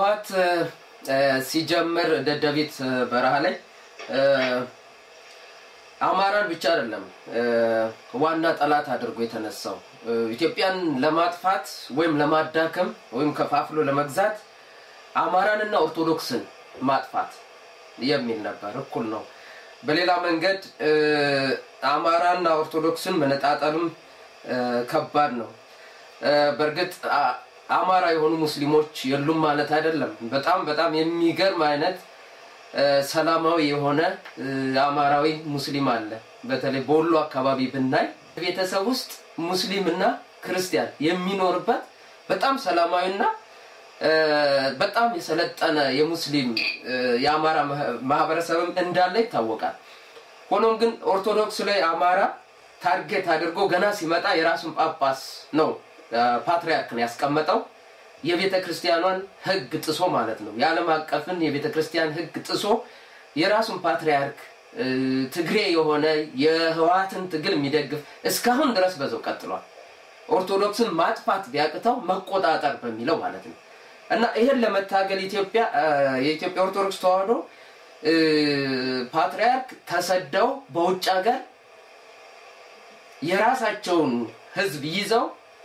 ህዋት ሲጀምር ደደቢት በረሃ ላይ አማራን ብቻ አይደለም ዋና ጠላት አድርጎ የተነሳው ኢትዮጵያን ለማጥፋት ወይም ለማዳከም ወይም ከፋፍሎ ለመግዛት አማራንና ኦርቶዶክስን ማጥፋት የሚል ነበር እኩል ነው በሌላ መንገድ አማራና ኦርቶዶክስን መነጣጠልም ከባድ ነው በርግጥ አማራ የሆኑ ሙስሊሞች የሉም ማለት አይደለም በጣም የሚገርም አይነት ሰላማዊ የሆነ አማራዊ ሙስሊም አለ በተለይ ቦሎ አካባቢ ብናይ ቤተሰብ ውስጥ ሙስሊምና ክርስቲያን የሚኖርበት በጣም ሰላማዊና በጣም የሰለጠነ የሙስሊም የአማራ ማህበረሰብም እንዳለ ይታወቃል ሆኖም ግን ኦርቶዶክስ ላይ አማራ ታርጌት አድርጎ ገና ሲመጣ የራሱን ጳጳስ ነው ፓትሪያርክን ያስቀመጠው የቤተክርስቲያኗን ህግ ጥሶ ማለት ነው የዓለም አቀፍን የቤተክርስቲያን ህግ ጥሶ የራሱን ፓትሪያርክ ትግሬ የሆነ የህዋትን ትግል የሚደግፍ እስካሁን ድረስ በዛው ቀጥሏል ኦርቶዶክስን ማጥፋት ቢያቅተው መቆጣጠር በሚለው ማለት ነው እና ይሄን ለመታገል የኢትዮጵያ ኦርቶዶክስ ተዋህዶ ፓትሪያርክ ተሰደው በውጭ ሀገር የራሳቸውን ህዝብ ይዘው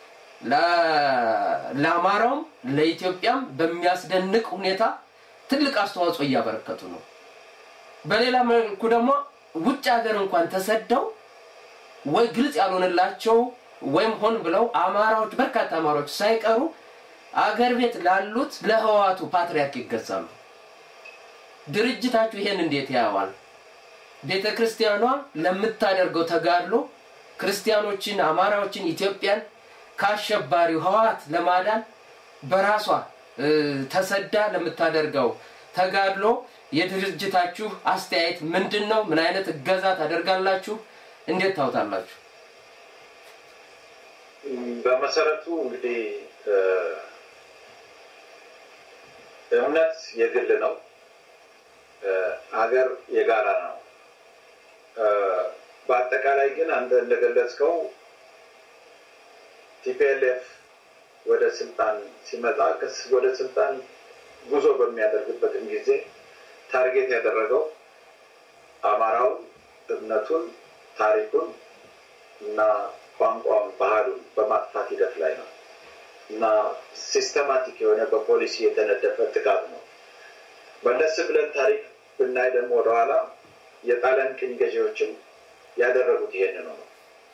ለአማራው ለኢትዮጵያም በሚያስደንቅ ሁኔታ ትልቅ አስተዋጽኦ ያበረከቱ ነው በሌላ መልኩ ደግሞ ውጭ ሀገር እንኳን ተሰደው ወይ ግልጽ ያልሆነላቸው ወይም ሆን ብለው አማራዎች በርካታ አማራዎች ሳይቀሩ አገር ቤት ላሉት ለህዋቱ ፓትሪያርክ ይገዛሉ ድርጅታቸው ይሄን እንዴት ያያዋል ቤተክርስቲያኗ ለምታደርገው ተጋድሎ ክርስቲያኖችን አማራዎችን ኢትዮጵያን ካሸባሪው ህዋት ለማዳን በራሷ ተሰዳ ለምታደርገው ተጋድሎ የድርጅታችሁ አስተያየት ምንድነው ምን አይነት እገዛ ታደርጋላችሁ እንዴት ታውታላችሁ በመሰረቱ እንግዲህ እምነት የግል ነው ሀገር የጋራ ነው በአጠቃላይ ግን አንተ እንደገለጽከው ቲፒኤልኤፍ ወደ ስልጣን ሲመጣ ወደ ስልጣን ጉዞ በሚያደርግበት ጊዜ ታርጌት ያደረገው አማራው እምነቱን ታሪኩን እና ቋንቋውን ባህሉን በማጥፋት ሂደት ላይ ነው እና ሲስተማቲክ የሆነ በፖሊሲ የተነደፈ ጥቃት ነው መለስ ብለን ታሪክ ብናይ ደግሞ ወደኋላ የጣሊያን ቅኝ ገዢዎችም ያደረጉት ይሄንን ነው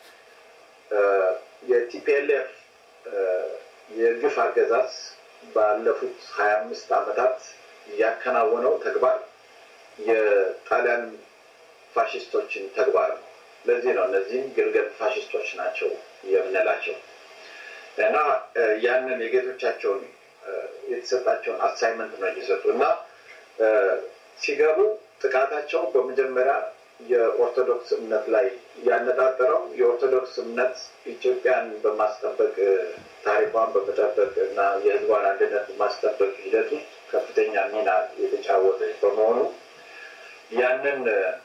የቲፒኤልኤፍ የግፍ አገዛዝ ባለፉት 25 አመታት ያከናወነው ተግባር የጣሊያን ፋሺስቶችን ተግባር ነው ለዚህ ነው እነዚህም ግልገል ፋሺስቶች ናቸው የምንላቸው እና ያንን የጌቶቻቸውን የተሰጣቸውን አሳይመንት ነው ይዘጡና ሲገቡ ጥቃታቸው በመጀመሪያ የኦርቶዶክስ እምነት ላይ ያነጣጠረው የኦርቶዶክስ እምነት ኢትዮጵያን በማስጠበቅ ታሪኳን በመጠበቅ እና የህዝቧን አንድነት በማስጠበቅ ሂደት ከፍተኛ ሚና የተጫወተ በመሆኑ ያንን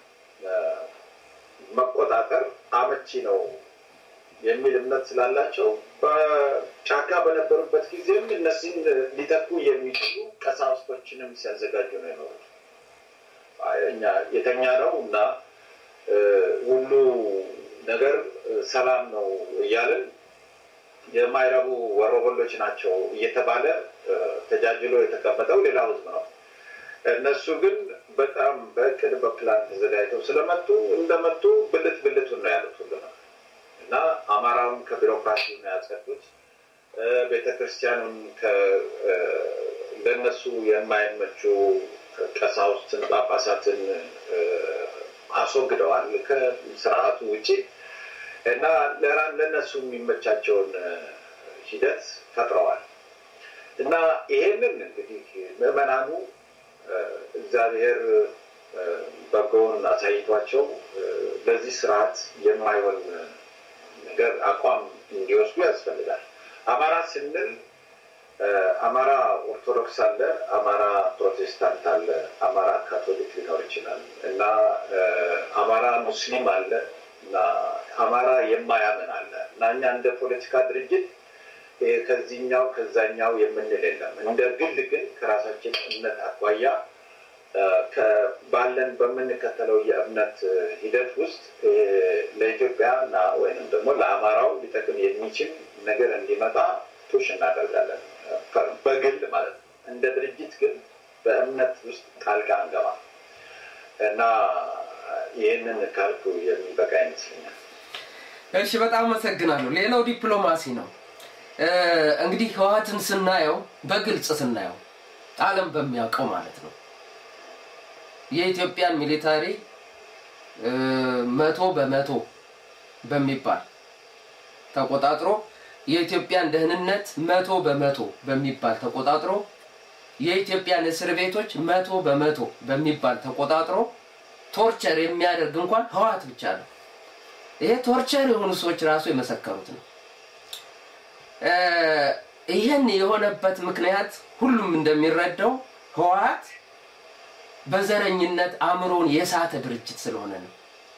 መቆጣጠር አመቺ ነው የሚል እምነት ስላላቸው በጫካ በነበሩበት ጊዜም እነዚህን ሊተኩ የሚችሉ ቀሳውስቶችንም ሲያዘጋጁ ነው የኖሩት እኛ የተኛ ነው እና ሁሉ ነገር ሰላም ነው እያልን የማይረቡ ወሮበሎች ናቸው እየተባለ ተጃጅሎ የተቀመጠው ሌላው ህዝብ ነው እነሱ ግን በጣም በእቅድ በፕላን ተዘጋጅተው ስለመጡ እንደመጡ ብልቱን ነው ያሉት ሁሉ እና አማራውን ከቢሮክራሲው ነው ያጸዱት ቤተክርስቲያኑን ለነሱ የማይመቹ ቀሳውስትን ጳጳሳትን አስወግደዋል ከስርዓቱ ውጪ እና ለነሱ የሚመቻቸውን ሂደት ፈጥረዋል እና ይሄንን እንግዲህ ምዕመናኑ እግዚአብሔር በጎን አሳይቷቸው ለዚህ ስርዓት የማይሆን ነገር አቋም እንዲወስዱ ያስፈልጋል አማራ ስንል አማራ ኦርቶዶክስ አለ አማራ ፕሮቴስታንት አለ አማራ ካቶሊክ ሊኖር ይችላል እና አማራ ሙስሊም አለ እና አማራ የማያምን አለ እና እኛ እንደ ፖለቲካ ድርጅት ከዚህኛው ከዛኛው የምንል የለም። እንደ ግል ግን ከራሳችን እምነት አኳያ ባለን በምንከተለው የእምነት ሂደት ውስጥ ለኢትዮጵያ ወይንም ደግሞ ለአማራው ሊጠቅም የሚችል ነገር እንዲመጣ ፑሽ እናደርጋለን በግል ማለት ነው። እንደ ድርጅት ግን በእምነት ውስጥ ጣልቃ አንገባ እና ይሄንን ካልኩ የሚበቃ ይመስለኛል። እሺ በጣም አመሰግናለሁ። ሌላው ዲፕሎማሲ ነው። እንግዲህ ህወሓትን ስናየው በግልጽ ስናየው ዓለም በሚያውቀው ማለት ነው የኢትዮጵያን ሚሊታሪ 100% በሚባል ተቆጣጥሮ የኢትዮጵያን ደህንነት 100% በሚባል ተቆጣጥሮ የኢትዮጵያን እስር ቤቶች 100% በሚባል ተቆጣጥሮ ቶርቸር የሚያደርግ እንኳን ህወሓት ብቻ ነው። ይሄ ቶርቸር የሆኑ ሰዎች ራሱ የመሰከሩት ነው። ይሄን የሆነበት ምክንያት ሁሉም እንደሚረዳው ህወሓት በዘረኝነት አምሮን የሳተ ድርጅት ስለሆነ ነው።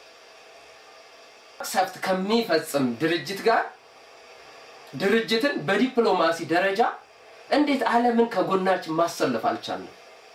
ሰፍት ከሚፈጽም ድርጅት ጋር ድርጅትን በዲፕሎማሲ ደረጃ እንዴት ዓለምን ከጎናችን ማሰለፍ አልቻለም?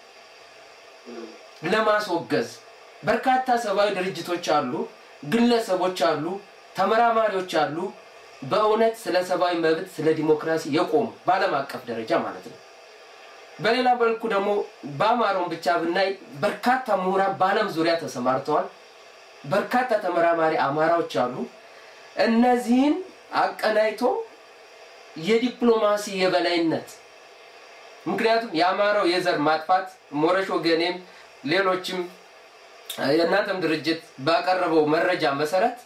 ለማስወገዝ በርካታ ሰባዊ ድርጅቶች አሉ፣ ግለሰቦች አሉ፣ ተመራማሪዎች አሉ በእውነት ስለ ሰባዊ መብት ስለ ዲሞክራሲ የቆሙ ባለም አቀፍ ደረጃ ማለት ነው። በሌላ በልኩ ደግሞ በአማራው ብቻ ብናይ በርካታ ምሁራን በዓለም ዙሪያ ተሰማርተዋል። በርካታ ተመራማሪ አማራዎች አሉ። እነዚህን አቀናይቶ የዲፕሎማሲ የበላይነት ምክንያቱም የአማራው የዘር ማጥፋት ሞረሽ ወገኔም ሌሎችም የእናንተም ድርጅት ባቀረበው መረጃ መሰረት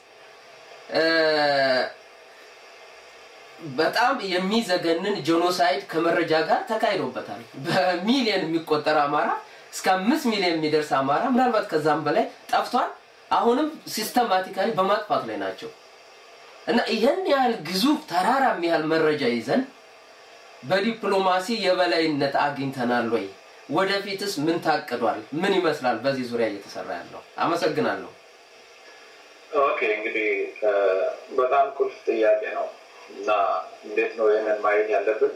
በጣም የሚዘገንን ጄኖሳይድ ከመረጃ ጋር ተካሂዶበታል። በሚሊዮን የሚቆጠር አማራ እስከ 5 ሚሊዮን የሚደርስ አማራ ምናልባት ከዛም በላይ ጠፍቷል። አሁንም ሲስተማቲካሊ በማጥፋት ላይ ናቸው። እና ይሄን ያህል ግዙፍ ተራራ የሚያህል መረጃ ይዘን በዲፕሎማሲ የበላይነት አግኝተናል ወይ? ወደፊትስ ምን ታቀዷል? ምን ይመስላል በዚህ ዙሪያ እየተሰራ ያለው? አመሰግናለሁ። ኦኬ እንግዲህ በጣም ቁልፍ ጥያቄ ነው እና እንዴት ነው ይሄንን ማየት ያለብን?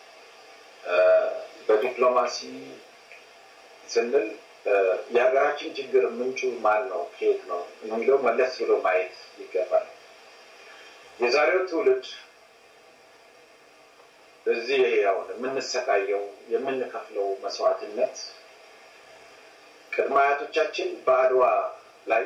በዲፕሎማሲ ስንል የሀገራችን ችግር ምንጩ ማን ነው ከየት ነው የሚለው መለስ ብሎ ማየት ይገባል። የዛሬው ትውልድ እዚህ ያው የምንሰቃየው የምንከፍለው መስዋዕትነት ቅድመ አያቶቻችን በአድዋ ላይ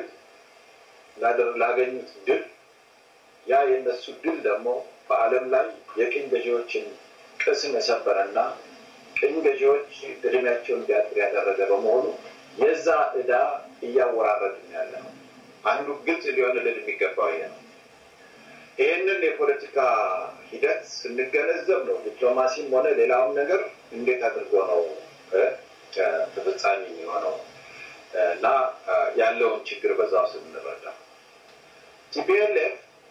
ላገኙት ድል ያ የነሱ ድል ደግሞ በዓለም ላይ የቅኝ ገዢዎችን ቅስም የሰበረና ቅኝ ገዢዎች እድሜያቸውን እንዲያጥር ያደረገ በመሆኑ የዛ ዕዳ እያወራረድን ያለ ነው። አንዱ ግልጽ ሊሆንልን የሚገባው ይሄ ነው። ይሄንን የፖለቲካ ሂደት ስንገነዘብ ነው ዲፕሎማሲም ሆነ ሌላውም ነገር እንዴት አድርጎ ነው ተፈጻሚ የሚሆነው እና ያለውን ችግር በዛው ስንረዳ ቲፒኤልኤፍ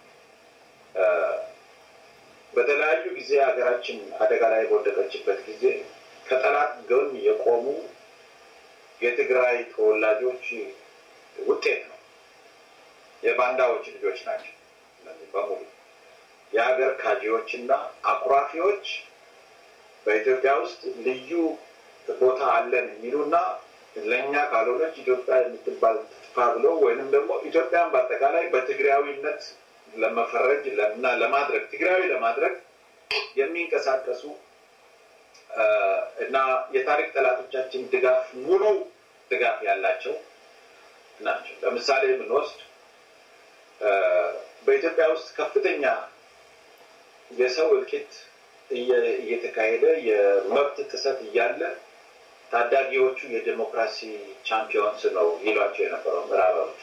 በተለያዩ ጊዜ ሀገራችን አደጋ ላይ በወደቀችበት ጊዜ ከጠላት ጎን የቆሙ የትግራይ ተወላጆች ውጤት ነው። የባንዳዎች ልጆች ናቸው በሙሉ የሀገር ካጂዎችና አኩራፊዎች በኢትዮጵያ ውስጥ ልዩ ቦታ አለን የሚሉና ለኛ ካልሆነች ኢትዮጵያ የምትባል ተጥፋ ብለው ወይንም ደግሞ ኢትዮጵያን በአጠቃላይ በትግራዊነት ለመፈረጅ ለማድረግ ትግራዊ ለማድረግ የሚንቀሳቀሱ እና የታሪክ ጠላቶቻችን ድጋፍ ሙሉ ድጋፍ ያላቸው ናቸው። ለምሳሌ ብንወስድ በኢትዮጵያ ውስጥ ከፍተኛ የሰው እልቂት እየተካሄደ የመብት ጥሰት እያለ ታዳጊዎቹ የዲሞክራሲ ቻምፒዮንስ ነው ይሏቸው የነበረው ምዕራባውያን።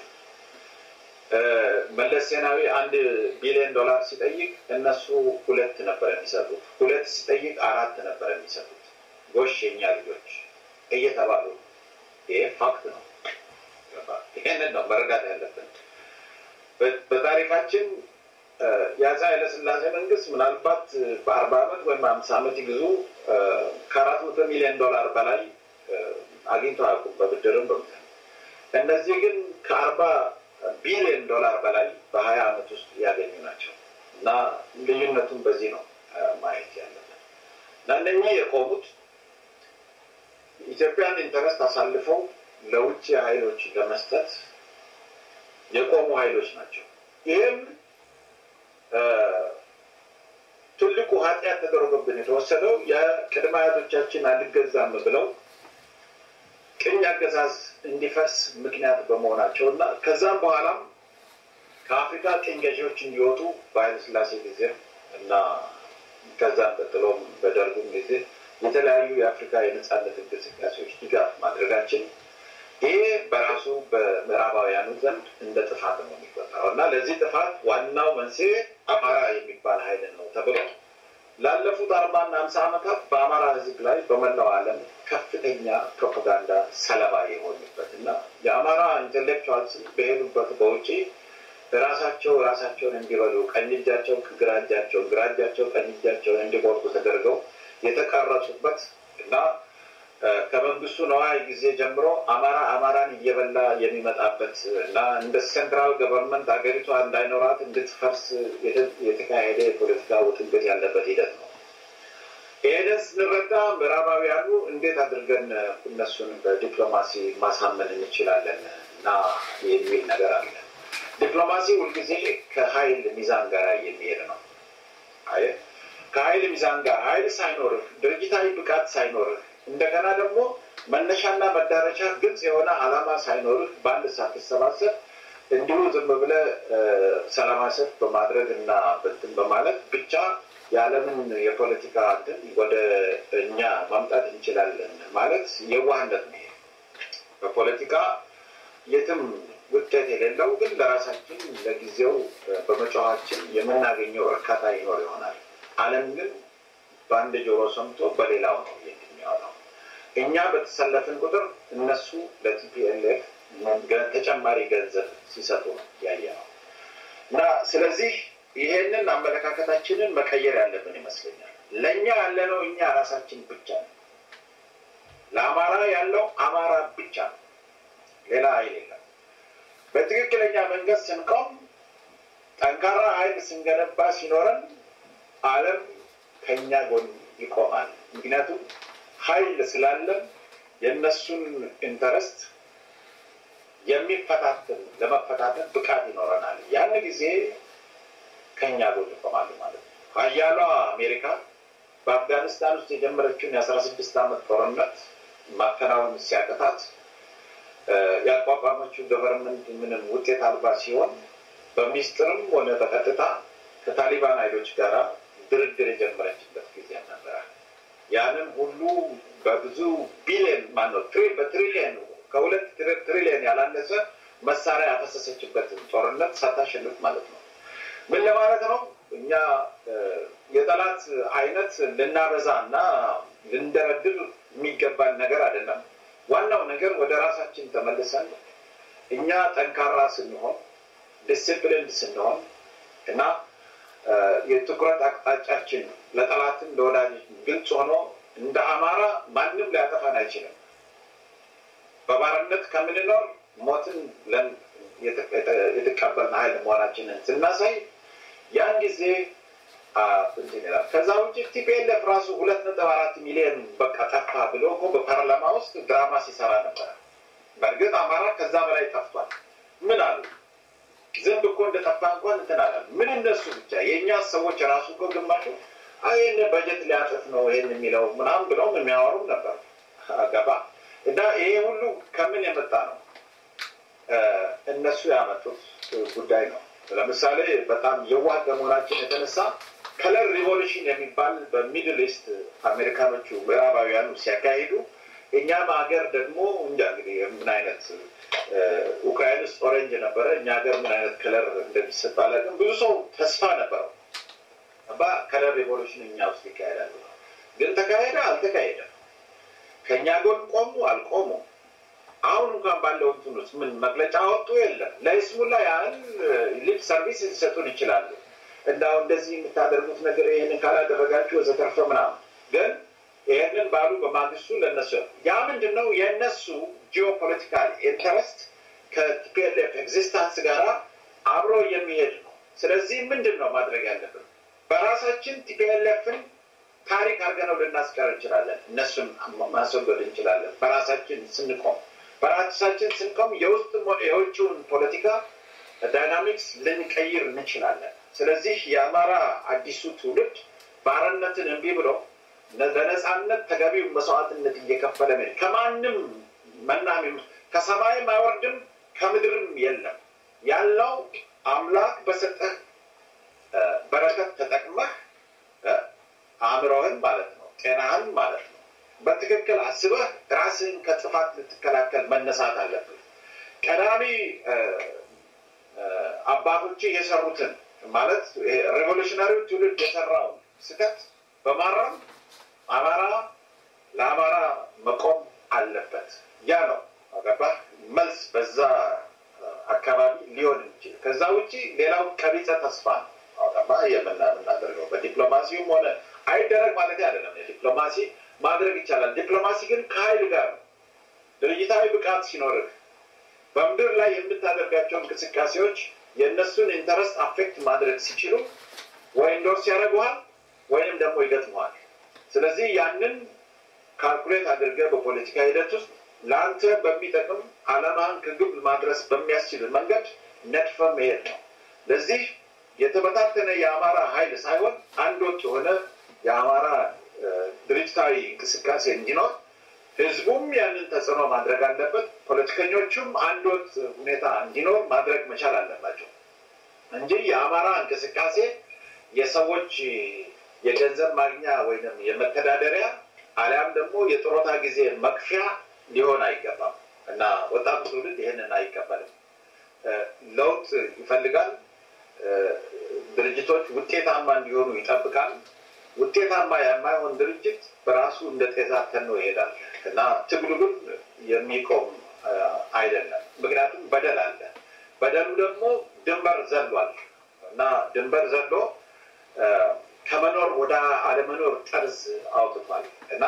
መለስ ዜናዊ $1 ቢሊዮን ሲጠይቅ እነሱ 2 ነበር የሚሰጡት፣ 2 ሲጠይቅ 4 ነበር የሚሰጡት። ጎሽ የኛ ልጆች እየተባሉ ይሄ ፋክት ነው። ይሄንን ነው መረዳት ያለብን። በታሪካችን የአፄ ኃይለ ሥላሴ መንግስት ምናልባት በ40 ዓመት ወይም 50 ዓመት ይግዙ $400 ሚሊዮን በላይ አግኝተው አያውቁም በብድርም በምትል። እነዚህ ግን $40 ቢሊዮን በላይ በ20 ዓመት ውስጥ ያገኙ ናቸው እና ልዩነቱን በዚህ ነው ማየት አሳልፈው ለውጭ ኃይሎች ለመስጠት የቆሙ ኃይሎች ናቸው። ይሄም ትልቁ ኃጢአት ተደረገብን የተወሰደው የቅድመ አያቶቻችን አልገዛም ብለው ቅኝ አገዛዝ እንዲፈርስ ምክንያት በመሆናቸውና ከዛም በኋላም ከአፍሪካ ቅኝ ገዢዎች እንዲወጡ በኃይለ ሥላሴ ጊዜ እና ከዛም ቀጥሎም በደርጉም ጊዜ የተለያዩ የአፍሪካ የነጻነት እንቅስቃሴዎች ድጋፍ ማድረጋችን ይሄ በራሱ በምዕራባውያኑ ዘንድ እንደ ጥፋት ነው የሚቆጠረው እና ለዚህ ጥፋት ዋናው መንስኤ አማራ የሚባል ኃይል ነው ተብሎ ላለፉት 40 እና 50 ዓመታት በአማራ ሕዝብ ላይ በመላው ዓለም ከፍተኛ ፕሮፓጋንዳ ሰለባ የሆኑበትና የአማራ ኢንተሌክቹዋልስ በሄዱበት በውጪ ራሳቸውን እንዲበሉ ቀኝ እጃቸው ከግራ እጃቸው ግራ እጃቸው ቀኝ እጃቸው እንዲቆርጡ ተደርገው የተቀረጹበት እና ከመንግስቱ ነዋይ ጊዜ ጀምሮ አማራን እየበላ የሚመጣበት እና እንደ ሴንትራል ገቨርንመንት አገሪቷ እንዳይኖራት እንድትፈርስ የተካሄደ የፖለቲካ ውጥንቅጥ ያለበት ሂደት ነው። ይሄንን ስንረዳ ምዕራባውያኑ እንዴት አድርገን እነሱን በዲፕሎማሲ ማሳመን እንችላለን እና የሚል ነገር አለ። ዲፕሎማሲ ሁልጊዜ ከኃይል ሚዛን ጋር የሚሄድ ነው። ከኃይል ሚዛን ጋር ኃይል ሳይኖር ድርጅታዊ ብቃት ሳይኖር እንደገና ደግሞ መነሻና መዳረሻ ግልጽ የሆነ ዓላማ ሳይኖር በአንድ ሳትሰባሰብ እንዲሁ ዝም ብለህ ሰላማዊ ሰልፍ በማድረግና በእንትን በማለት ብቻ የዓለምን የፖለቲካ እንትን ወደ እኛ ማምጣት እንችላለን ማለት የዋህነት ነው። በፖለቲካ የትም ውጤት የሌለው ግን ለራሳችን ለጊዜው በመጫወታችን የምናገኘው እርካታ ይኖር ይሆናል። ዓለም ግን በአንድ ጆሮ ሰምቶ በሌላው ነው የሚያወራው። እኛ በተሰለፍን ቁጥር እነሱ ለቲፒኤልኤፍ ተጨማሪ ገንዘብ ሲሰጡ ያየነው እና ስለዚህ ይሄንን አመለካከታችንን መቀየር ያለብን ይመስለኛል። ለኛ ያለነው እኛ ራሳችን ብቻ ነው። ለአማራ ያለው አማራ ብቻ ነው፣ ሌላ አይደለም። በትክክለኛ መንገድ ስንቆም ጠንካራ ኃይል ስንገነባ ሲኖረን ዓለም ከኛ ጎን ይቆማል። ምክንያቱም ኃይል ስላለን የነሱን ኢንተረስት ለመፈታተን ብቃት ይኖረናል። ያን ጊዜ ከኛ ጎን ይቆማሉ ማለት ነው። ኃያሏ አሜሪካ በአፍጋኒስታን ውስጥ የጀመረችውን የ16 ዓመት ጦርነት ማከናወን ሲያቅታት ያቋቋመችው ገቨርንመንት ምንም ውጤት አልባ ሲሆን በሚስጥርም ሆነ በቀጥታ ከታሊባን ኃይሎች ጋር ድርድር የጀመረችበት ጊዜ ነበር። ያንን ሁሉ በብዙ ቢሊዮን በትሪሊየን ከሁለት ትሪሊየን ያላነሰ መሳሪያ ያፈሰሰችበት ጦርነት ሳታሸንፍ ማለት ነው። ምን ለማለት ነው? እኛ የጠላት አይነት ልናበዛና ልንደረድር የሚገባን ነገር አይደለም። ዋናው ነገር ወደ ራሳችን ተመልሰን እኛ ጠንካራ ስንሆን ዲሲፕሊን ስንሆን እና የትኩረት አቅጣጫችን ለጠላትም ለወዳጅ ግልጽ ሆኖ እንደ አማራ ማንም ሊያጠፋን አይችልም። በባርነት ከምንኖር ሞትን የተቀበልን ኃይል መሆናችንን ስናሳይ ያን ጊዜ ከዛ ውጭ ቲፒኤልኤፍ ራሱ 2.4 ሚሊዮን በቃ ጠፋ ብሎ እኮ በፓርላማ ውስጥ ድራማ ሲሰራ ነበር። በእርግጥ አማራ ከዛ በላይ ጠፍቷል። ምን አሉ? ዝም እኮ እንደጠፋ እንኳን እንትን አላሉ። ምን እነሱ ብቻ የእኛ ሰዎች ራሱ እኮ ግማሹ ይሄን በጀት ሊያጠፍ ነው ይሄን የሚለው ምናምን ብለው የሚያወሩም ነበር። ገባ እና ይሄ ሁሉ ከምን የመጣ ነው? እነሱ ያመጡት ጉዳይ ነው። ለምሳሌ በጣም የዋህ ከመሆናችን የተነሳ ከለር ሪቮሉሽን የሚባል በሚድል ኢስት አሜሪካኖቹ ምዕራባውያኑ ሲያካሂዱ እኛም ሀገር ደግሞ እንግዲህ ምን አይነት ኡክራይን ውስጥ ኦሬንጅ ነበረ፣ እኛ ሀገር ምን አይነት ከለር እንደሚሰጥ አላውቅም። ብዙ ሰው ተስፋ ነበረው ከለር ሪቮሉሽን እኛ ውስጥ ይካሄዳል። ግን ተካሄደ አልተካሄደም? ከኛ ጎን ቆሙ አልቆሙ? አሁን እንኳን ባለው እንትን ውስጥ ምን መግለጫ አወጡ? የለም። ለይስሙላ ያህል ሊፕ ሰርቪስ ሊሰጡን ይችላሉ። እንዳው እንደዚህ የምታደርጉት ነገር ይሄንን ካላደረጋችሁ ወዘተርፈ ምናምን። ግን ይሄንን ባሉ በማግስቱ ለነሱ ያ ምንድነው የነሱ ጂኦፖለቲካል ኢንተረስት ከቲፒኤልኤፍ ኤግዚስተንስ ጋር አብሮ የሚሄድ ነው። ስለዚህ ምንድነው ማድረግ ያለብን? በራሳችን ቲፒኤልኤፍን ታሪክ አድርገነው ልናስቀር እንችላለን እነሱን ማስወገድ እንችላለን በራሳችን ስንቆም የውስጥም ሆነ የውጭውን ፖለቲካ ዳይናሚክስ ልንቀይር እንችላለን ስለዚህ የአማራ አዲሱ ትውልድ ባርነትን እንቢ ብሎ ለነጻነት ተገቢው መስዋዕትነት እየከፈለ ነው ከማንም መናም ከሰማይም አይወርድም ከምድርም የለም ያለው አምላክ በሰጠህ በረከት ተጠቅመህ አምሮህን ማለት ነው ጤናህን ማለት ነው በትክክል አስበህ ራስን ከጥፋት ልትከላከል መነሳት አለብህ ቀዳሚ አባቶች የሰሩትን ማለት ሪቮሉሽናሪ ትውልድ የሰራው ስህተት በማረም አማራ ለአማራ መቆም አለበት ያ ነው አገባህ መልስ በዛ አካባቢ ሊሆን ይችላል ከዛ ውጪ ሌላው ከቢጸ ተስፋ አገባህ የምናደርገው በዲፕሎማሲውም ሆነ አይደረግ ማለት አይደለም ዲፕሎማሲ ማድረግ ይቻላል ዲፕሎማሲ ግን ከኃይል ጋር ድርጅታዊ ብቃት ሲኖርህ በምድር ላይ የምታደርጋቸው እንቅስቃሴዎች የነሱን ኢንተረስት አፌክት ማድረግ ሲችሉ ወይ ኢንዶርስ ያደርጉሃል ወይም ደግሞ ይገጥሙሃል ስለዚህ ያንን ካልኩሌት አድርገህ በፖለቲካ ሂደት ውስጥ ለአንተ በሚጠቅም ዓላማን ከግብ ማድረስ በሚያስችል መንገድ ነጥፈ መሄድ ነው ለዚህ የተበታተነ የአማራ ኃይል ሳይሆን አንድ ወጥ የሆነ የአማራ ድርጅታዊ እንቅስቃሴ እንዲኖር ህዝቡም ያንን ተጽዕኖ ማድረግ አለበት ፖለቲከኞቹም አንድ ወጥ ሁኔታ እንዲኖር ማድረግ መቻል አለባቸው እንጂ የአማራ እንቅስቃሴ የሰዎች የገንዘብ ማግኛ ወይንም የመተዳደሪያ አሊያም ደግሞ የጥሮታ ጊዜ መክፊያ ሊሆን አይገባም እና ወጣቱ ትውልድ ይሄንን አይቀበልም ለውጥ ይፈልጋል ድርጅቶች ውጤታማ እንዲሆኑ ይጠብቃል ውጤታማ የማይሆን ድርጅት በራሱ እንደ ጤዛ ተኖ ይሄዳል እና ትግሉ ግን የሚቆም አይደለም ምክንያቱም በደል አለ በደሉ ደግሞ ድንበር ዘሏል እና ድንበር ዘሎ ከመኖር ወደ አለመኖር ጠርዝ አውጥቷል እና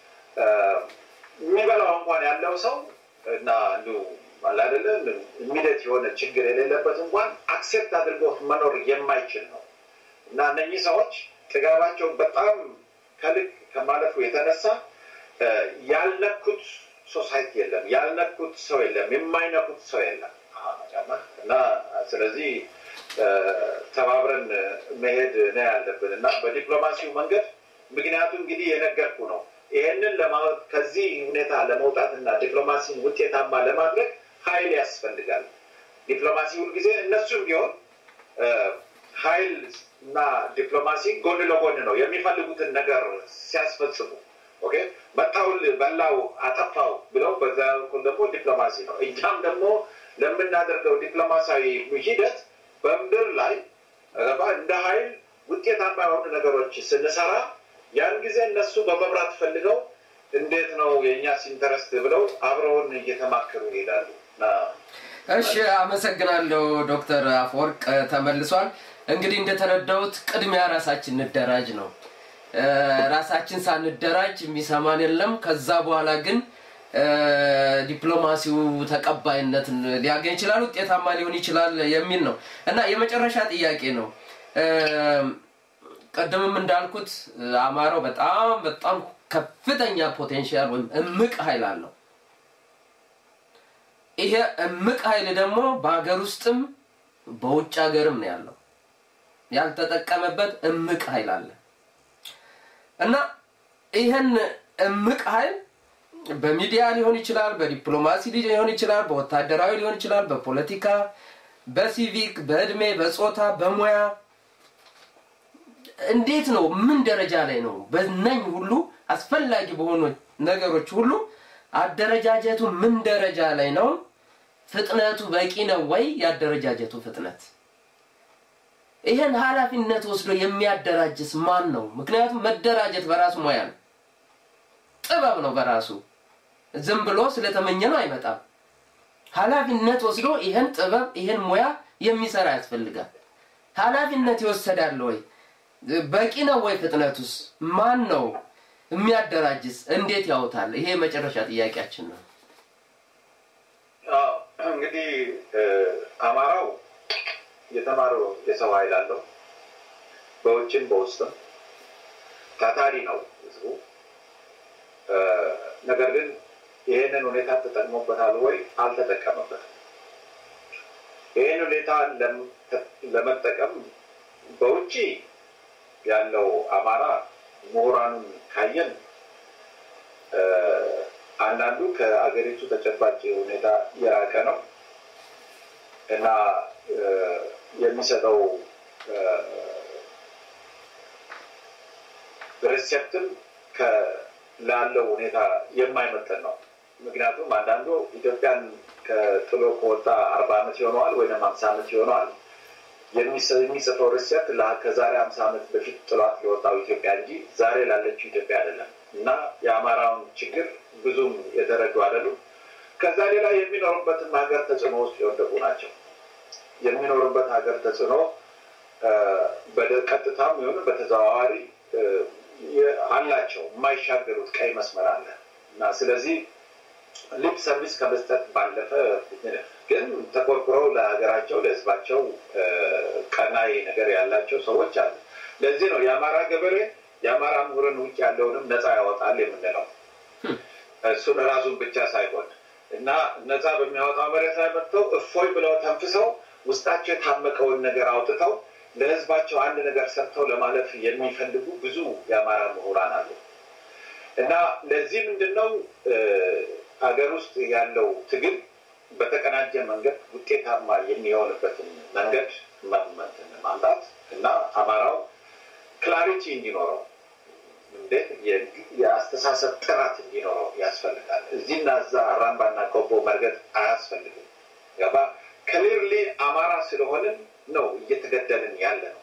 የሚበላው እንኳን ያለው ሰው እና እንደው ማለት ኢሚዲየት የሆነ ችግር የሌለበት እንኳን አክሴፕት አድርጎ መኖር የማይችል ነው እና እነኚህ ሰዎች ጥጋባቸው በጣም ከልክ ከማለፉ የተነሳ ያልነኩት ሶሳይቲ የለም ያልነኩት ሰው የለም የማይነኩት ሰው የለም እና ስለዚህ ተባብረን መሄድ ነው ያለብንና በዲፕሎማሲው መንገድ ምክንያቱም እንግዲህ የነገርኩ ነው ይሄንን ለማወቅ ከዚህ ሁኔታ ለመውጣትና ዲፕሎማሲን ውጤታማ ለማድረግ ኃይል ያስፈልጋል ዲፕሎማሲው ጊዜ እነሱም ቢሆን ኃይል እና ዲፕሎማሲ ጎን ለጎን ነው የሚፈልጉትን ነገር ሲያስፈጽሙ ኦኬ መጣውል በላው አጠፋው ብለው በዛው ደግሞ ዲፕሎማሲ ነው እኛም ደግሞ ለምናደርገው ዲፕሎማሲያዊ ሂደት በምድር ላይ እንደ ኃይል ውጤታማ የሆኑ ነገሮች ስንሰራ ያን ጊዜ እነሱ በመብራት ፈልገው እንዴት ነው የኛስ ኢንተረስት ብለው አብረውን እየተማከሩ ይሄዳሉ እሺ አመሰግናለሁ ዶክተር አፈወርቅ ተመልሷል እንግዲህ እንደተረዳውት ቅድሚያ ራሳችን እንደራጅ ነው ራሳችን ሳንደራጅ የሚሰማን የለም ከዛ በኋላ ግን ዲፕሎማሲው ተቀባይነትን ሊያገኝ ይችላል ውጤታማ ሊሆን ይችላል የሚል ነው እና የመጨረሻ ጥያቄ ነው ቀደምም እንዳልኩት አማራው በጣም ከፍተኛ ፖቴንሻል ወይም እምቅ ኃይል አለው ይሄ እምቅ ኃይል ደግሞ በአገር ውስጥም በውጭ ሀገርም ነው ያለው ያልተጠቀመበት እምቅ ኃይል አለ እና ይሄን እምቅ ኃይል በሚዲያ ሊሆን ይችላል በዲፕሎማሲ ሊሆን ይችላል በወታደራዊ ሊሆን ይችላል በፖለቲካ በሲቪክ በእድሜ በጾታ በሙያ እንዴት ነው ምን ደረጃ ላይ ነው በእነኝ ሁሉ አስፈላጊ በሆኑ ነገሮች ሁሉ አደረጃጀቱ ምን ደረጃ ላይ ነው ፍጥነቱ በቂ ነው ወይ ያደረጃጀቱ ፍጥነት ይሄን ኃላፊነት ወስዶ የሚያደራጅስ ማን ነው ምክንያቱም መደራጀት በራሱ ሙያ ነው ጥበብ ነው በራሱ ዝም ብሎ ስለተመኘ ነው አይመጣም ኃላፊነት ወስዶ ይሄን ጥበብ ይሄን ሙያ የሚሰራ ያስፈልጋል ኃላፊነት ይወሰዳል ወይ በቂ ነው ወይ ፍጥነቱስ ማን ነው የሚያደራጅስ እንዴት ያውታል ይሄ መጨረሻ ጥያቄያችን ነው እንግዲህ አማራው የተማረው የሰው ኃይል አለው በውጭም በውስጥም ታታሪ ነው ህዝቡ። ነገር ግን ይሄንን ሁኔታ ተጠቅሞበታል ወይ? አልተጠቀመበትም። ይሄን ሁኔታ ለመጠቀም በውጪ ያለው አማራ ምሁራኑን ካየን አንዳንዱ ከአገሪቱ ተጨባጭ ሁኔታ የራቀ ነው እና የሚሰጠው ሪሴፕትም ላለው ሁኔታ የማይመጥን ነው። ምክንያቱም አንዳንዱ ኢትዮጵያን ከጥሎ ከወጣ 40 ዓመት ይሆነዋል ወይም 50 ዓመት ይሆነዋል። የሚሰጠው ሪሴፕት ከዛሬ 50 ዓመት በፊት ጥሏት የወጣው ኢትዮጵያ እንጂ ዛሬ ላለችው ኢትዮጵያ አይደለም እና የአማራውን ችግር ብዙም የተረዱ አይደሉም። ከዛ ሌላ የሚኖሩበትን ሀገር ተጽዕኖ ውስጥ የወደቁ ናቸው። የሚኖሩበት ሀገር ተጽዕኖ በቀጥታም ይሁን በተዘዋዋሪ አላቸው። የማይሻገሩት ቀይ መስመር አለ እና ስለዚህ ሊፕ ሰርቪስ ከመስጠት ባለፈ ግን ተቆርቁረው ለሀገራቸው ለህዝባቸው ቀናይ ነገር ያላቸው ሰዎች አሉ። ለዚህ ነው የአማራ ገበሬ የአማራ ምሁርን ውጭ ያለውንም ነፃ ያወጣል የምንለው። እሱን ራሱን ብቻ ሳይሆን እና ነፃ በሚያወጣው መሬት ላይ መጥተው እፎይ ብለው ተንፍሰው ውስጣቸው የታመቀውን ነገር አውጥተው ለህዝባቸው አንድ ነገር ሰርተው ለማለፍ የሚፈልጉ ብዙ የአማራ ምሁራን አሉ እና ለዚህ ምንድነው ሀገር ውስጥ ያለው ትግል በተቀናጀ መንገድ ውጤታማ የሚሆንበትን መንገድ ማምጣት እና አማራው ክላሪቲ እንዲኖረው እንዴት የአስተሳሰብ ጥራት እንዲኖረው ያስፈልጋል። እዚህና እዛ አራምባና ቆቦ መርገጥ አያስፈልግም። ያባ ክሊርሊ አማራ ስለሆነ ነው እየተገደልን ያለ ነው።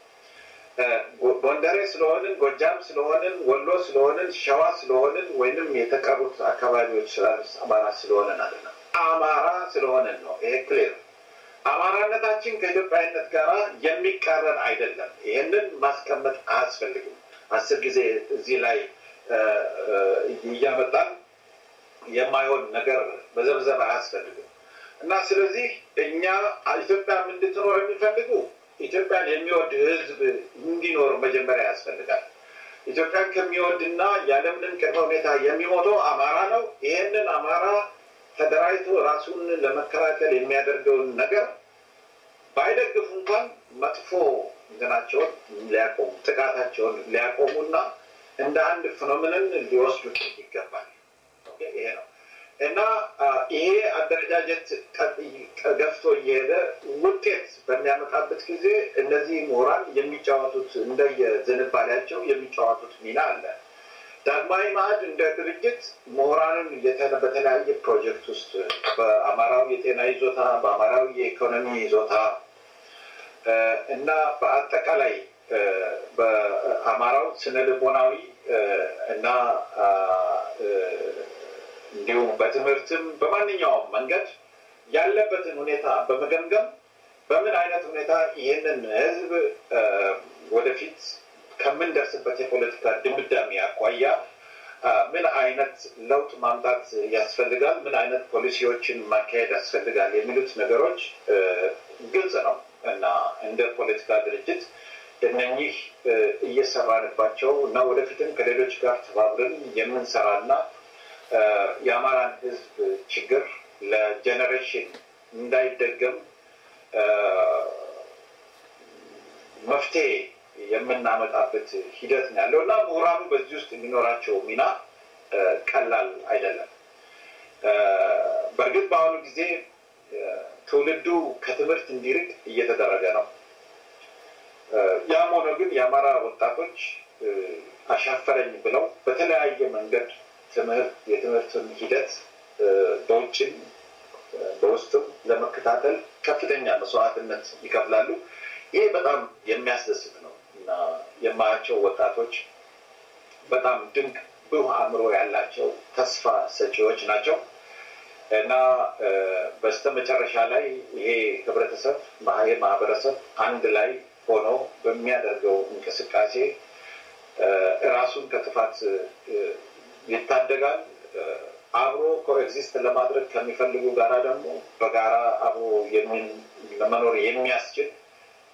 ጎንደሬ ስለሆነ ጎጃም ስለሆነ ወሎ ስለሆነ ሸዋ ስለሆነ ወይንም የተቀሩት አካባቢዎች አማራ ስለሆነ አይደለም፣ አማራ ስለሆነ ነው። ይሄ ክሊር አማራነታችን ከኢትዮጵያዊነት ጋር የሚቃረን አይደለም። ይሄንን ማስቀመጥ አያስፈልግም። 10 ጊዜ እዚህ ላይ እያመጣን የማይሆን ነገር በዘብዘብ አያስፈልግም እና ስለዚህ እኛ ኢትዮጵያ እንድትኖር የሚፈልጉ ኢትዮጵያን የሚወድ ህዝብ እንዲኖር መጀመሪያ ያስፈልጋል። ኢትዮጵያን ከሚወድና ያለምንም ቅድመ ሁኔታ የሚሞተው አማራ ነው። ይሄንን አማራ ተደራጅቶ ራሱን ለመከላከል የሚያደርገውን ነገር ባይደግፉ እንኳን መጥፎ እንትናቸውን ሊያቆሙ ጥቃታቸውን ሊያቆሙና እንደ አንድ ፌኖሜነን ሊወስዱት ይገባል። ይሄ ነው እና ይሄ አደረጃጀት ገፍቶ እየሄደ ውጤት በሚያመጣበት ጊዜ እነዚህ ምሁራን የሚጫወቱት እንደየዝንባሌያቸው የሚጫወቱት ሚና አለ። ዳግማዊ ማዕድ እንደ ድርጅት ምሁራንን በተለያየ ፕሮጀክት ውስጥ በአማራው የጤና ይዞታ፣ በአማራው የኢኮኖሚ ይዞታ እና በአጠቃላይ በአማራው ስነልቦናዊ እና እንዲሁም በትምህርትም በማንኛውም መንገድ ያለበትን ሁኔታ በመገምገም በምን አይነት ሁኔታ ይሄንን ህዝብ ወደፊት ከምንደርስበት የፖለቲካ ድምዳሜ አኳያ ምን አይነት ለውጥ ማምጣት ያስፈልጋል፣ ምን አይነት ፖሊሲዎችን ማካሄድ ያስፈልጋል የሚሉት ነገሮች ግልጽ ነው እና እንደ ፖለቲካ ድርጅት እነኚህ እየሰራንባቸው እና ወደፊትም ከሌሎች ጋር ተባብረን የምንሰራና የአማራን ህዝብ ችግር ለጀነሬሽን እንዳይደገም መፍትሄ የምናመጣበት ሂደት ነው ያለው እና ምሁራኑ በዚህ ውስጥ የሚኖራቸው ሚና ቀላል አይደለም። በእርግጥ በአሁኑ ጊዜ ትውልዱ ከትምህርት እንዲርቅ እየተደረገ ነው። ያም ሆኖ ግን የአማራ ወጣቶች አሻፈረኝ ብለው በተለያየ መንገድ የትምህርትን ሂደት በውጭም በውስጥም ለመከታተል ከፍተኛ መስዋዕትነት ይከፍላሉ። ይሄ በጣም የሚያስደስት ነው እና የማያቸው ወጣቶች በጣም ድንቅ ብሩህ አእምሮ ያላቸው ተስፋ ሰጪዎች ናቸው እና በስተመጨረሻ ላይ ይሄ ህብረተሰብ ማህበረሰብ አንድ ላይ ሆኖ በሚያደርገው እንቅስቃሴ ራሱን ከጥፋት ይታደጋል። አብሮ ኮኤግዚስት ለማድረግ ከሚፈልጉ ጋራ ደግሞ በጋራ አብሮ ለመኖር የሚያስችል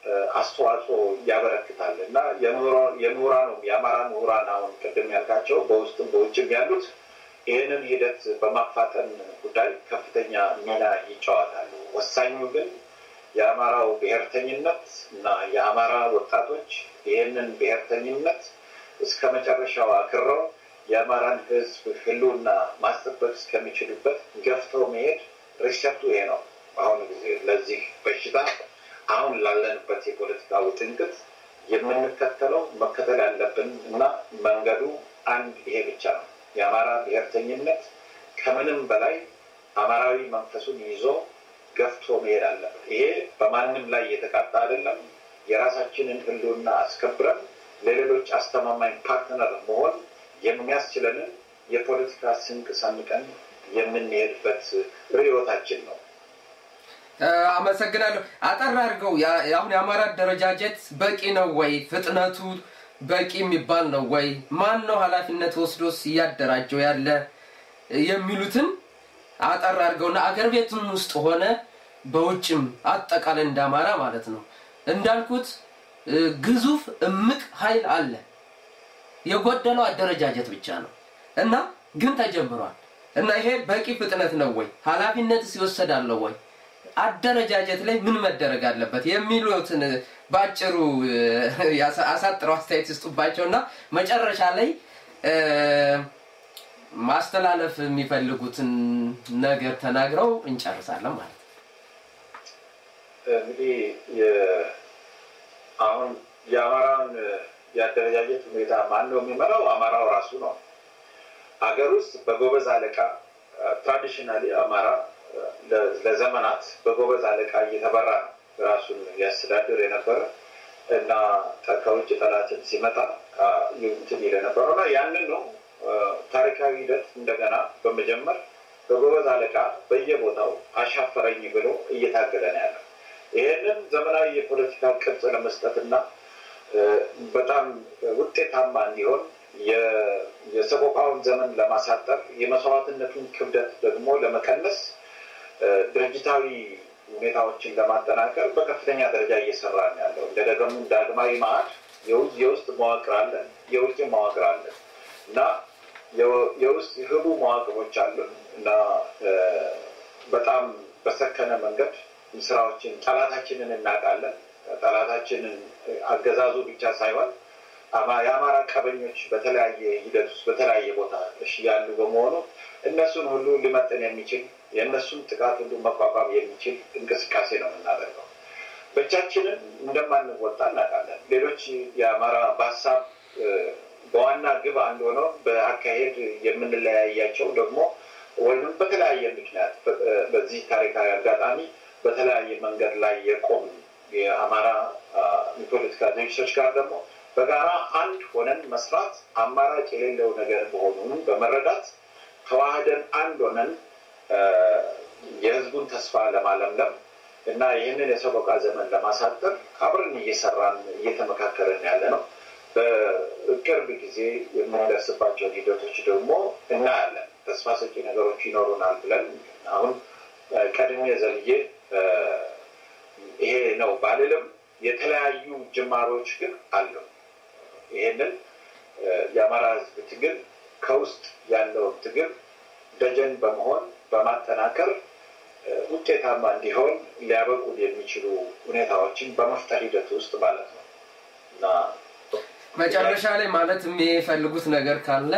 አስተዋጽኦ ያበረክታል እና የምሁራኑ የአማራ ምሁራን አሁን ቅድም ያልካቸው በውስጥም በውጭም ያሉት ይህንን ሂደት በማፋጠን ጉዳይ ከፍተኛ ሚና ይጫወታሉ። ወሳኙ ግን የአማራው ብሔርተኝነት እና የአማራ ወጣቶች ይህንን ብሔርተኝነት እስከ መጨረሻው አክረው የአማራን ሕዝብ ህልውና ማስጠበቅ እስከሚችሉበት ገፍተው መሄድ ሪሰፕቱ ይሄ ነው። አሁን ጊዜ ለዚህ በሽታ አሁን ላለንበት የፖለቲካ ውጥንቅጥ የምንከተለው መከተል ያለብን እና መንገዱ አንድ ይሄ ብቻ ነው። የአማራ ብሔርተኝነት ከምንም በላይ አማራዊ መንፈሱን ይዞ ገፍቶ መሄድ አለበት። ይሄ በማንም ላይ የተቃጣ አይደለም። የራሳችንን ህልውና አስከብረን ለሌሎች አስተማማኝ ፓርትነር መሆን የሚያስችለንን የፖለቲካ ስንቅ ሰንቀን የምንሄድበት ርዕዮታችን ነው። አመሰግናለሁ። አጠር አድርገው አሁን የአማራ አደረጃጀት በቂ ነው ወይ? ፍጥነቱ በቂ የሚባል ነው ወይ? ማን ነው ኃላፊነት ወስዶስ ያደራጀው ያለ የሚሉትን አጠር አድርገውና አገር ቤቱን ውስጥ ሆነ በውጭም አጠቃላይ እንዳማራ ማለት ነው እንዳልኩት ግዙፍ እምቅ ኃይል አለ። የጎደለው አደረጃጀት ብቻ ነው እና ግን ተጀምሯል እና ይሄ በቂ ፍጥነት ነው ወይ? ኃላፊነት ሲወሰዳለው ወይ? አደረጃጀት ላይ ምን መደረግ አለበት የሚሉትን ባጭሩ አሳጥረው አስተያየት ይስጡባቸውና መጨረሻ ላይ ማስተላለፍ የሚፈልጉትን ነገር ተናግረው እንጨርሳለን ማለት ነው። እንግዲህ አሁን የአማራን የአደረጃጀት ሁኔታ ማን ነው የሚመራው? አማራው ራሱ ነው። አገር ውስጥ በጎበዝ አለቃ ትራዲሽናሊ አማራ ለዘመናት በጎበዝ አለቃ እየተመራ ነው ራሱን ያስተዳድር የነበረ እና ከውጭ ጠላትን ሲመጣ ይንትን ይለነበረውና ያንን ነው ታሪካዊ ሂደት እንደገና በመጀመር በጎበዝ አለቃ በየቦታው አሻፈረኝ ብሎ እየታገለ ነው ያለው። ይሄንን ዘመናዊ የፖለቲካ ቅርጽ ለመስጠትና በጣም ውጤታማ እንዲሆን የሰቆቃውን ዘመን ለማሳጠር የመስዋዕትነቱን ክብደት ደግሞ ለመቀነስ ድርጅታዊ ሁኔታዎችን ለማጠናከር በከፍተኛ ደረጃ እየሰራ ነው ያለው። እንደደገሙ ዳግማዊ ማዕድ የውስጥ መዋቅር አለ፣ የውጭ መዋቅር አለ እና የውስጥ ህቡ መዋቅሮች አሉ እና በጣም በሰከነ መንገድ ስራዎችን ጠላታችንን እናውቃለን። ጠላታችንን አገዛዙ ብቻ ሳይሆን የአማራ ቀበኞች በተለያየ ሂደት ውስጥ በተለያየ ቦታ ያሉ በመሆኑ እነሱን ሁሉ ሊመጥን የሚችል የእነሱን ጥቃት ሁሉ መቋቋም የሚችል እንቅስቃሴ ነው የምናደርገው። ብቻችንን እንደማንወጣ እናውቃለን። ሌሎች የአማራ በሀሳብ በዋና ግብ አንድ ሆነው በአካሄድ የምንለያያቸው ደግሞ ወይም በተለያየ ምክንያት በዚህ ታሪካዊ አጋጣሚ በተለያየ መንገድ ላይ የቆሙ የአማራ የፖለቲካ ድርጅቶች ጋር ደግሞ በጋራ አንድ ሆነን መስራት አማራጭ የሌለው ነገር መሆኑን በመረዳት ተዋህደን አንድ ሆነን የህዝቡን ተስፋ ለማለምለም እና ይህንን የሰቆቃ ዘመን ለማሳጠር አብረን እየሰራን እየተመካከረን ያለ ነው። በቅርብ ጊዜ የምንደርስባቸውን ሂደቶች ደግሞ እናያለን። ተስፋ ሰጪ ነገሮች ይኖሩናል ብለን አሁን ቀድሜ ዘልዬ ይሄ ነው ባልልም የተለያዩ ጅማሮች ግን አሉ። ይሄንን የአማራ ህዝብ ትግል ከውስጥ ያለው ትግል ደጀን በመሆን በማጠናከር ውጤታማ እንዲሆን ሊያበቁ የሚችሉ ሁኔታዎችን በመፍጠር ሂደት ውስጥ ማለት ነው እና መጨረሻ ላይ ማለት የሚፈልጉት ነገር ካለ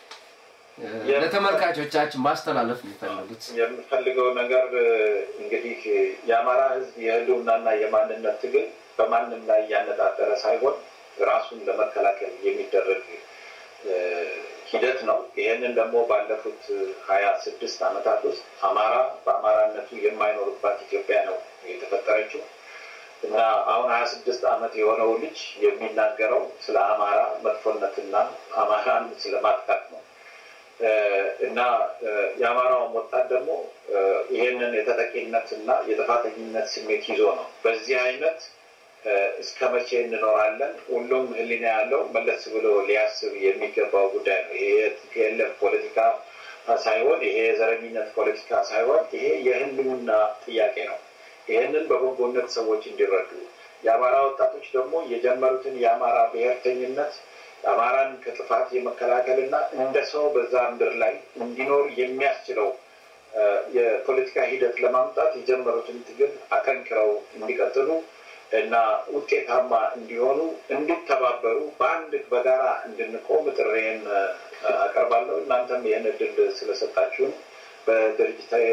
ለተመልካቾቻችን ማስተላለፍ የሚፈልገው ነገር እንግዲህ የአማራ ህዝብ የህልውናና የማንነት ትግል በማንም ላይ ያነጣጠረ ሳይሆን ራሱን ለመከላከል የሚደረግ ሂደት ነው። ይሄንን ደግሞ ባለፉት 26 ዓመታት ውስጥ አማራ በአማራነቱ የማይኖርባት ኢትዮጵያ ነው የተፈጠረችው እና አሁን 26 ዓመት የሆነው ልጅ የሚናገረው ስለ አማራ መጥፎነትና አማራን ስለማጥቃት ነው እና የአማራው ወጣት ደግሞ ይሄንን የተጠቂነትና የጥፋተኝነት ስሜት ይዞ ነው። በዚህ አይነት እስከ መቼ እንኖራለን? ሁሉም ህሊና ያለው መለስ ብሎ ሊያስብ የሚገባው ጉዳይ ነው። ይሄ የቲፒኤልኤፍ ፖለቲካ ሳይሆን ይሄ የዘረኝነት ፖለቲካ ሳይሆን ይሄ የህልውና ጥያቄ ነው። ይሄንን በበጎነት ሰዎች እንዲረዱ የአማራ ወጣቶች ደግሞ የጀመሩትን የአማራ ብሔርተኝነት አማራን ከጥፋት የመከላከልና እንደ ሰው በዛ ምድር ላይ እንዲኖር የሚያስችለው የፖለቲካ ሂደት ለማምጣት የጀመሩትን ትግል አጠንክረው እንዲቀጥሉ እና ውጤታማ እንዲሆኑ እንዲተባበሩ በአንድ በጋራ እንድንቆም ጥሬን አቀርባለሁ። እናንተም ይህን እድል ስለሰጣችሁን በድርጅታዊ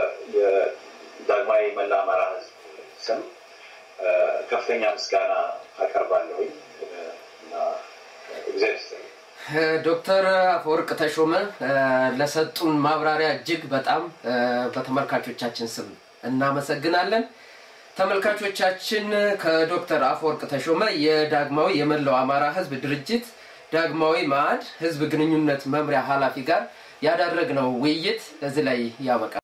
የዳግማዊ መላ አማራ ህዝብ ስም ከፍተኛ ምስጋና አቀርባለሁ እና እግዚአብሔር ይስጥልኝ። ዶክተር አፈወርቅ ተሾመ ለሰጡን ማብራሪያ እጅግ በጣም በተመልካቾቻችን ስም እናመሰግናለን። ተመልካቾቻችን ከዶክተር አፈወርቅ ተሾመ የዳግማዊ የመላው አማራ ህዝብ ድርጅት ዳግማዊ ማዕድ ህዝብ ግንኙነት መምሪያ ኃላፊ ጋር ያደረግነው ውይይት እዚህ ላይ ያበቃል።